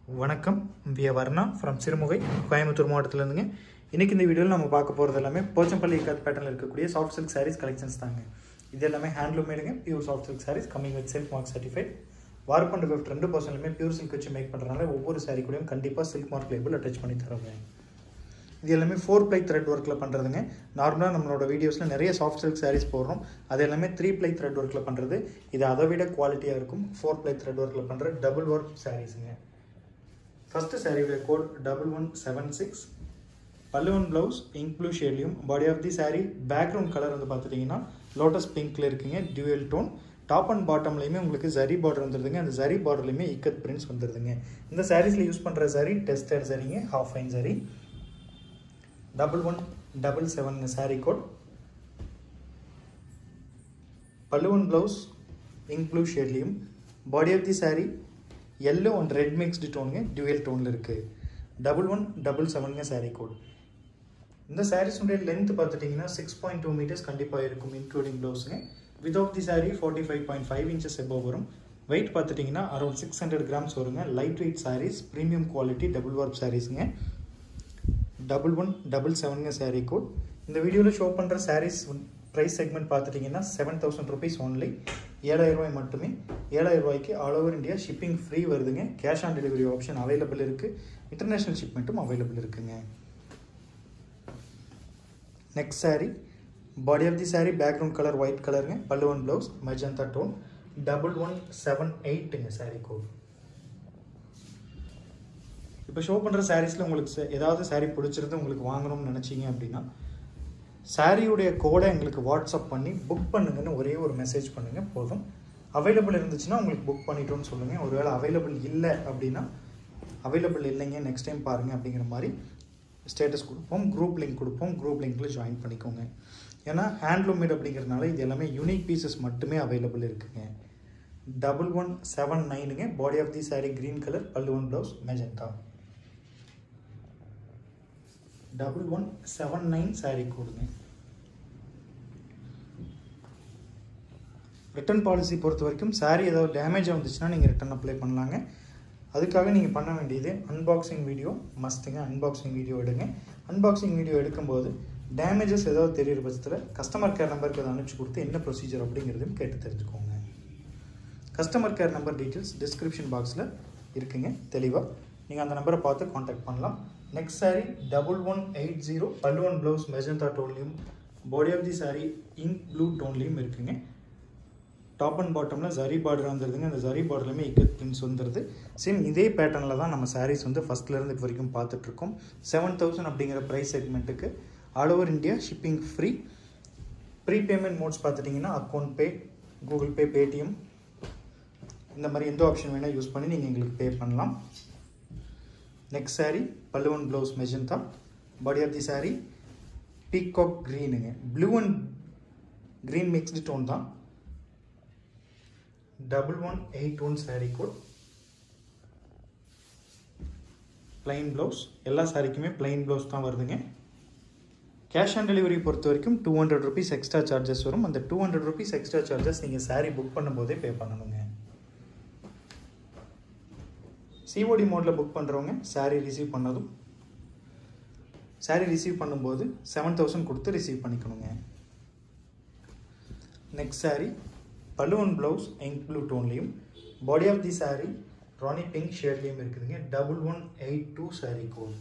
வணக்கம் V Varna from Sirumugai Coimbatore மாவட்டத்திலேருந்துங்க. இன்றைக்கி இந்த வீடியோவில் நம்ம பார்க்க போகிறது எல்லாமே போச்சம்பள்ளி இக்கத் பேட்டர்னில் இருக்கக்கூடிய சாஃப்ட் சில்க் சாரீஸ் கலெக்ஷன்ஸ் தாங்க. இது எல்லாமே ஹேண்ட்லூம் மேடுங்க, pure soft silk sarees coming with silk mark certified. வார்பண்டு 2% பியூர் சில்க் வச்சு மேக் பண்ணுறதுனால ஒவ்வொரு சாரீ கூடயும் கண்டிப்பாக சில்க் மார்க் லேபிள் அட்டாச் பண்ணி தருவாங்க. இது எல்லாமே 4-ply த்ரெட் ஒர்க்கில் பண்ணுறதுங்க. நார்மலாக நம்மளோட வீடியோஸில் நிறைய சாஃப்ட் சில்க் சாரீஸ் போடுறோம், அது எல்லாமே 3-ply த்ரெட் ஒர்க்கில் பண்ணுறது. இது அதை விட குவாலிட்டியாக இருக்கும். 4-ply த்ரெட் ஒர்க்கில் பண்ணுற டபுள் ஒர்க் சாரீஸுங்க. ஃபஸ்ட்டு சாரியோட கோட் 1176. பல்லுவன் ப்ளவுஸ் இங்க் ப்ளூ ஷேட்லையும், body of the saree background colour வந்து பார்த்துட்டிங்கன்னா லோட்டஸ் பிங்க்கில் இருக்குங்க, டியூவல் டோன். டாப் அண்ட் பாட்டம்லையுமே உங்களுக்கு ஜரி பார்டர் வந்துடுதுங்க. அந்த ஜரி பார்டர்லையுமே இக்கத் பிரிண்ட்ஸ் வந்துடுதுங்க. இந்த சாரீஸில் யூஸ் பண்ணுற ஜரி டெஸ்டட் சரிங்க, half fine zari. 1177 saree code. பல்லுவன் ப்ளவுஸ் இங்க் ப்ளூ ஷேட்லையும், body of the saree yellow and red mixed டோனுங்க, டியூவல் டோனில் இருக்குது. 1177 சாரீ கோட். இந்த சாரீஸுடைய லென்த் பார்த்துட்டிங்கன்னா 6.2 மீட்டர்ஸ் கண்டிப்பாக இருக்கும், இன்க்ளூடிங் ப்ளவுஸுங்க. Without the saree 45.5 inches above வரும். வெயிட் பார்த்துட்டிங்கன்னா அரௌண்ட் 600 கிராம்ஸ் வருங்க. Light weight sarees, premium quality double work சாரீஸுங்க. 1177 சாரீ கோட். இந்த வீடியோவில் ஷோ பண்ணுற சாரீஸ் ப்ரைஸ் செக்மெண்ட் பார்த்துட்டிங்கன்னா 7000 rupees ஒன்லி, 7000 ரூபாய் மட்டுமே. 7000 ரூபாய்க்கு all over India shipping free வருதுங்க. Cash on delivery option available இருக்குது. இன்டர்நேஷ்னல் ஷிப்மெண்ட்டும் அவைலபிள் இருக்குங்க. Next saree, body of the saree background colour white கலருங்க, பல்லுவன் blouse magenta tone. 1178 saree code. இப்போ ஷோ பண்ணுற சாரீஸில் உங்களுக்கு ஏதாவது சாரீ பிடிச்சிருந்து உங்களுக்கு வாங்கணும்னு நினச்சிங்க அப்படின்னா சாரியுடைய கோடை எங்களுக்கு வாட்ஸ்அப் பண்ணி புக் பண்ணுங்கன்னு ஒரே ஒரு மெசேஜ் பண்ணுங்கள் போதும். அவைலபிள் இருந்துச்சுன்னா உங்களுக்கு புக் பண்ணிட்டோன்னு சொல்லுங்கள். ஒருவேளை அவைலபிள் இல்லை அப்படின்னா அவைலபிள் இல்லைங்க, நெக்ஸ்ட் டைம் பாருங்கள் அப்படிங்கிற மாதிரி ஸ்டேட்டஸ் கொடுப்போம். குரூப் லிங்க் கொடுப்போம், குரூப் லிங்க்கில் ஜாயின் பண்ணிக்கோங்க. ஏன்னா ஹேண்ட்லூம் மேட் அப்படிங்கிறதுனால இது எல்லாமே யூனிக் பீசஸ் மட்டுமே அவைலபிள் இருக்குங்க. 1179ங்க. Body of the saree green colour, பல்லுவன் ப்ளவுஸ் மெஜந்தா. 1179 சாரீ கோடுங்க. ரிட்டர்ன் பாலிசி பொறுத்த வரைக்கும் சாரீ ஏதாவது டேமேஜ் வந்துச்சுன்னா நீங்கள் ரிட்டர்ன் அப்ளை பண்ணலாங்க. அதுக்காக நீங்கள் பண்ண வேண்டியது அன்பாக்சிங் வீடியோ மஸ்ட்டுங்க. அன்பாக்சிங் வீடியோ எடுங்க. அன்பாக்சிங் வீடியோ எடுக்கும்போது டேமேஜஸ் ஏதாவது தெரிகிற பட்சத்தில் கஸ்டமர் கேர் நம்பருக்கு அதை அனுப்பிச்சி கொடுத்து என்ன ப்ரொசீஜர் அப்படிங்கிறதையும் கேட்டு தெரிஞ்சுக்கோங்க. Customer care number details description பாக்ஸில் இருக்குங்க, தெளிவாக நீங்கள் அந்த நம்பரை பார்த்து காண்டாக்ட் பண்ணலாம். நெக்ஸ்ட் சாரீ 1180 பல்லுவன் ப்ளவுஸ் மெஜந்தா டோன்லையும், body of the saree ink blue டோன்லையும் இருக்குங்க. டாப் அண்ட் பாட்டமில் ஜரி பார்டர் வந்துடுதுங்க. அந்த ஜரி பார்டர்லையுமே இக்கத் பிரிண்ட்ஸ் வந்துடுது. சேம் இதே பேட்டர்னில் தான் நம்ம சாரீஸ் வந்து ஃபஸ்ட்லேருந்து இப்போ வரைக்கும் பார்த்துட்ருக்கோம். 7000 அப்படிங்கிற ப்ரைஸ் செக்மெண்ட்டுக்கு all over India shipping free. Prepayment modes பார்த்துட்டிங்கன்னா account pay, Google pay, Paytm இந்த மாதிரி எந்த ஆப்ஷன் வேணால் யூஸ் பண்ணி நீங்கள் எங்களுக்கு பே பண்ணலாம். நெக்ஸ்ட் சாரீ பல்லுவன் blouse magenta, body of the saree peacock க்ரீனுங்க, blue and green mixed tone தான். 1181 சாரீ கோட். பிளைன் ப்ளவுஸ், எல்லா சாரிக்குமே பிளைன் ப்ளவுஸ் தான் வருதுங்க. கேஷ் ஆன் டெலிவரி பொறுத்த வரைக்கும் 200 rupees எக்ஸ்ட்ரா சார்ஜஸ் வரும். அந்த 200 rupees எக்ஸ்ட்ரா சார்ஜஸ் நீங்கள் சாரீ புக் பண்ணும்போதே பே பண்ணணுங்க. சிஓடி மோடில் புக் பண்ணுறவங்க சாரீ ரிசீவ் பண்ணதும் சாரீ ரிசீவ் பண்ணும்போது 7000 கொடுத்து ரிசீவ் பண்ணிக்கணுங்க. நெக்ஸ்ட் சாரீ பல்லுவன் ப்ளவுஸ் இங்க் ப்ளூ டோன்லையும், body of the saree rani pink ஷேட்லையும் இருக்குதுங்க. 1182 சாரீ கோட்.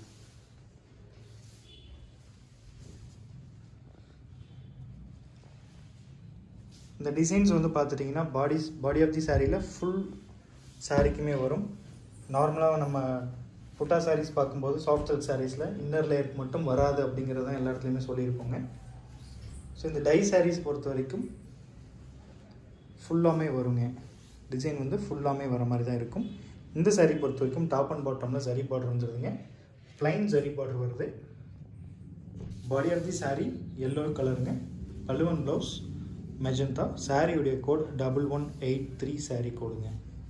இந்த டிசைன்ஸ் வந்து பார்த்துட்டிங்கன்னா பாடி ஆஃப் தி சாரியில் ஃபுல் சாரிக்குமே வரும். நார்மலாக நம்ம புட்டா சாரீஸ் பார்க்கும்போது சாஃப்ட் சில்க் சாரீஸில் இன்னர் லேயருக்கு மட்டும் வராது அப்படிங்கிறது தான் எல்லா இடத்துலையுமே சொல்லியிருப்போங்க. ஸோ இந்த டை சாரீஸ் பொறுத்த வரைக்கும் ஃபுல்லாமே வருங்க. டிசைன் வந்து ஃபுல்லாமே வர மாதிரி தான் இருக்கும். இந்த சாரீ பொறுத்த வரைக்கும் டாப் அண்ட் பாட்டமில் ஜரி பார்டர் வந்துடுதுங்க, பிளைன் ஜரி பார்டர் வருது. Body of the saree yellow கலருங்க, பல்லுவன் ப்ளவுஸ் மெஜந்தா. சாரியுடைய கோட் 1183 சாரீ கோடுங்க.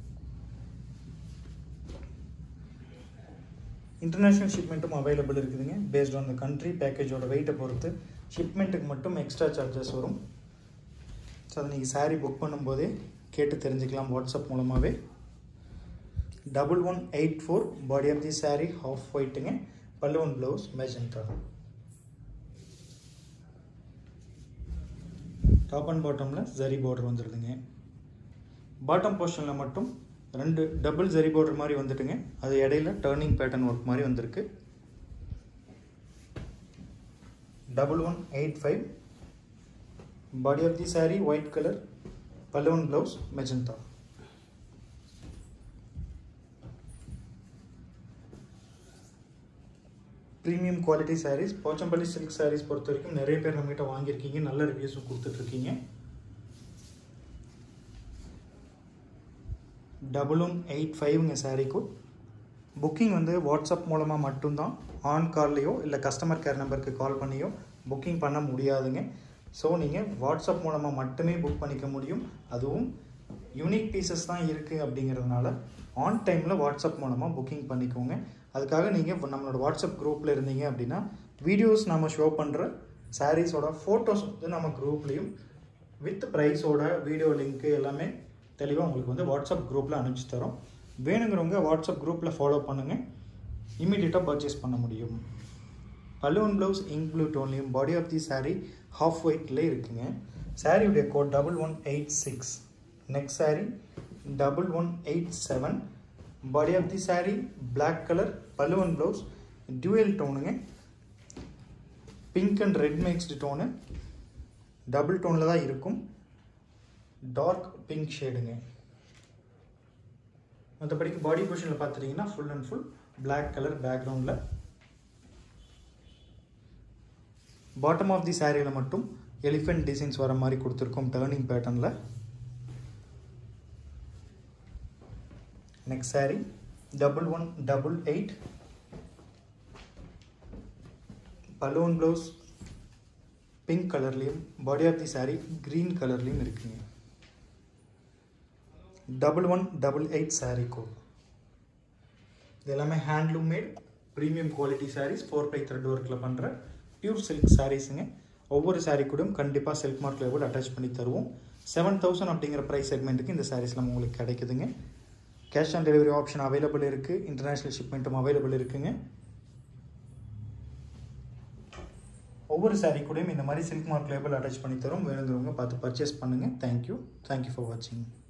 இன்டர்நேஷ்னல் ஷிப்மெண்ட்டும் அவைலபிள் இருக்குதுங்க. பேஸ்ட் ஆன் த கண்ட்ரி பேக்கேஜோட வெயிட்டை பொறுத்து ஷிப்மெண்ட்டுக்கு மட்டும் எக்ஸ்ட்ரா சார்ஜஸ் வரும். ஸோ அதை நீங்கள் சாரீ புக் பண்ணும்போதே கேட்டு தெரிஞ்சுக்கலாம் வாட்ஸ்அப் மூலமாகவே. 1184 body of the saree half white ங்க pallu and blouse magenta top and bottom la zari border வந்துருதுங்க bottom portion la மட்டும் ரெண்டு double zari border மாதிரி வந்துட்டுங்க அது இடையில turning pattern work மாதிரி வந்திருக்கு 1185 body of the saree white color pallu and blouse magenta premium quality sarees Pochampally silk sarees பொறுத்த வரைக்கும் நிறைய பேர் நம்மகிட்ட வாங்கியிருக்கீங்க நல்ல ரிவ்யூஸும் கொடுத்துட்டு இருக்கீங்க 1185 ங்க saree கோட் புக்கிங் வந்து வாட்ஸ்அப் மூலமாக மட்டும்தான் ஆன் கால்லையோ இல்லை கஸ்டமர் கேர் நம்பருக்கு கால் பண்ணியோ புக்கிங் பண்ண முடியாதுங்க ஸோ நீங்கள் வாட்ஸ்அப் மூலமாக மட்டுமே புக் பண்ணிக்க முடியும் அதுவும் யூனிக் பீசஸ் தான் இருக்குது அப்படிங்கிறதுனால ஆன் டைமில் வாட்ஸ்அப் மூலமாக புக்கிங் பண்ணிக்கோங்க அதுக்காக நீங்கள் நம்மளோட வாட்ஸ்அப் குரூப்பில் இருந்தீங்க அப்படின்னா வீடியோஸ் நம்ம ஷோ பண்ணுற சாரீஸோட ஃபோட்டோஸ் வந்து நம்ம குரூப்லேயும் வித் ப்ரைஸோட வீடியோ லிங்க்கு எல்லாமே தெளிவாக உங்களுக்கு வந்து வாட்ஸ்அப் குரூப்பில் அனுப்பிச்சி தரோம் வேணுங்கிறவங்க வாட்ஸ்அப் குரூப்பில் ஃபாலோ பண்ணுங்கள் இமீடியட்டாக பர்ச்சேஸ் பண்ண முடியும் pallu and blouse ink blue டோன்லையும் body of the saree half whiteல இருக்குங்க சாரியுடைய code 1186 next saree 1187 body of the saree black color pallu and blouse dual tone pink and red mixed tone double tone la da irukum dark pink shade ங்க மத்தபடிக்கு body portion la பாத்தீங்கன்னா full and full black color background la bottom of the saree la mattum elephant designs வர மாதிரி கொடுத்திருக்கோம் turning pattern la next saree 1188 pallu and blouse pink color லையும் body of the saree green color லையும் இருக்குங்க 1188 saree code இது எல்லாமே handloom made premium quality sarees 4 thread workல பண்ற pure silk sareesங்க ஒவ்வொரு saree கூடயும் கண்டிப்பா silk mark label அட்டாச் பண்ணி தருவோம் 7000 அப்படிங்கற price segmentக்கு இந்த sareesல உங்களுக்கு கிடைக்குதுங்க cash on delivery option available இருக்கு international shipment available இருக்குங்க ஒவ்வொரு saree கூடயும் இந்த மாதிரி silk mark label அட்டாச் பண்ணி தரோம் வேணும்ங்கறவங்க பார்த்து purchase பண்ணுங்க thank you for watching